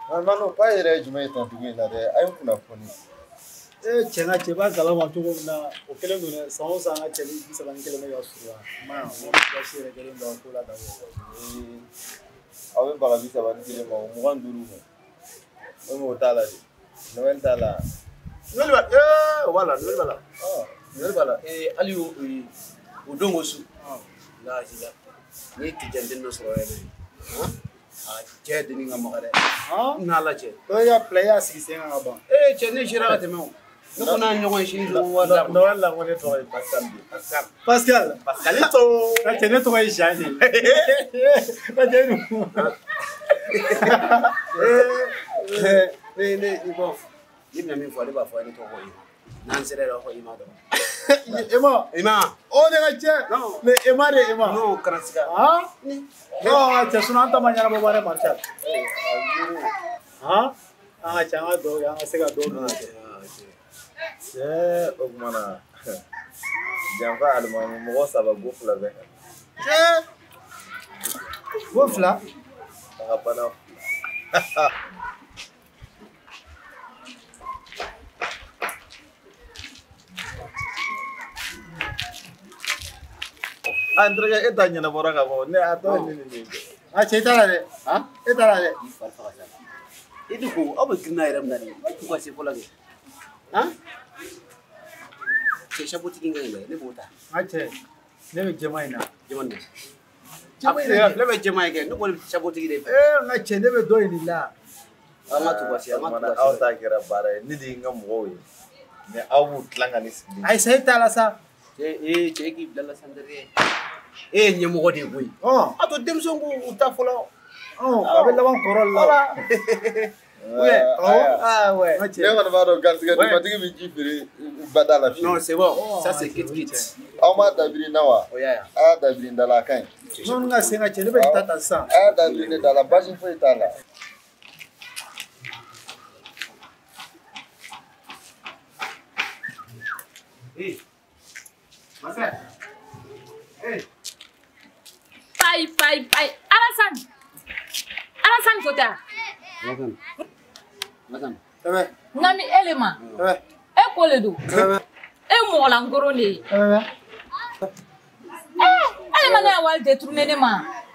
non, pas yɛrɛ jumɛn ye tan dugu in na dɛ a ye kunnafoni cɛ n ka cɛ b'a kalama cogo min na o kelen don dɛ san o san an ka cɛ ni 31 bɛ ka suru la i m'a ye wari gasi yɛrɛ kɛlen don a ko la ka bɔ aw bɛ baga 31 ma o 25 ma o t'a la de Noël t'a la Noël b'a voilà Noël b'a la Noël b'a la hali o don o su la jila ni tijanden dɔ sɔrɔ yɛrɛ a cɛ denni ka maga dɛ n'ala cɛ o y'a bila i y'a sigi sen kan ka ban cɛ ne sera ka tɛmɛ o ne ko n'a ɲɔgɔn ye sini jogo wari la Noël la ko ne tɔgɔ ye Pascal Pascalito ka cɛ ne tɔgɔ ye Jean de ka cɛ nu ne bon ni bɛna min fɔ ale b'a fɔ ne tɔgɔ ye n'an sera yɛrɛ fɔ Ima dɔrɔn Ima o de ka cɛ mais Ima de Ima non kana siga cɛ sinon an ta ma ɲɛnabɔ ba dɛ Martial an ka cɛ an ka dɔw kɛ an ka se ka dɔw minɛ cɛ o kumana janfa alimami mɔgɔ 3 go 2 bɛ cɛ go 2 a ka bana an terkɛ e ta ɲɛnabɔra ka bɔ ne a tɔ ye nin a cɛ i t'a la dɛ e t'a la dɛ i di ko aw bɛ girinna yɛrɛ min na de k'u ka se fɔlɔ kɛ cɛ sabotigi ka ɲi dɛ ne b'o ta a cɛ ne bɛ jɛma in na jɛma in ne bɛ jɛma in kɛ ne kɔni sabotigi de n ka cɛ ne bɛ dɔ ɲini la an ka tu basi aw ta kɛra baara ye ne de ye n ka mɔgɔw ye mais aw b'u tilan ka ne sigi ayi sa e t'a la sa cɛ k'i bila la sandɛrɛ e ye ɲɛmɔgɔ de ye koyi a to denmisɛnw k'u ta fɔlɔ a bɛ laban kɔrɔ la ne kɔni b'a dɔn garisɛgɛ dubatigi bɛ ji feere bada la non c'est bon ça c'est kit aw m'a dabiri na wa a y'a dabiri n da la a ka ɲi n'o ka sen ka cɛ ne bɛ taa ta sisan a y'a dabiri ne da la basi foyi t'a la Pai. Alassane Kota. Ngami elema. E ko le do. E mo la ngoro le. Elema na wal détourner ne ma.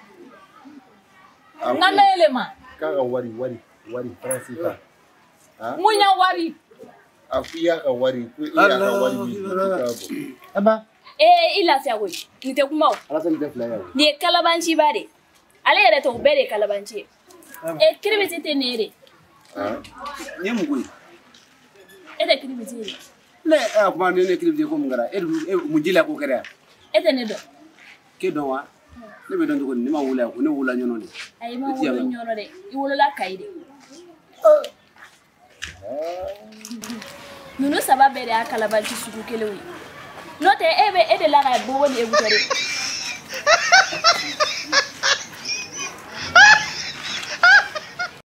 Ngame elema. Kaka wari principal. Munya wari. Afiya ka wari ko iya ka wari bi aba ila fiya ko ni te kuma Alassane te fila yawo ni kalabanci ba de ale yɛrɛ to bɛɛ de kalabanci kiribiti tɛ ne de ne mun koyi e tɛ kiribiti de ne kuma ne kiribiti ko mun kɛra e mun jila ko kɛra e tɛ ne dɔn ke dɔn wa ne bɛ dɔn cogo di ne ma wula ko ne wula ɲɔnɔ de ayi ma wolo ɲɔnɔ de i wolola kayi de Nunu saba bɛɛ de y'a kalabanci sugu kelen ye n'o tɛ e bɛ e de la ka bɔ ni e butɔre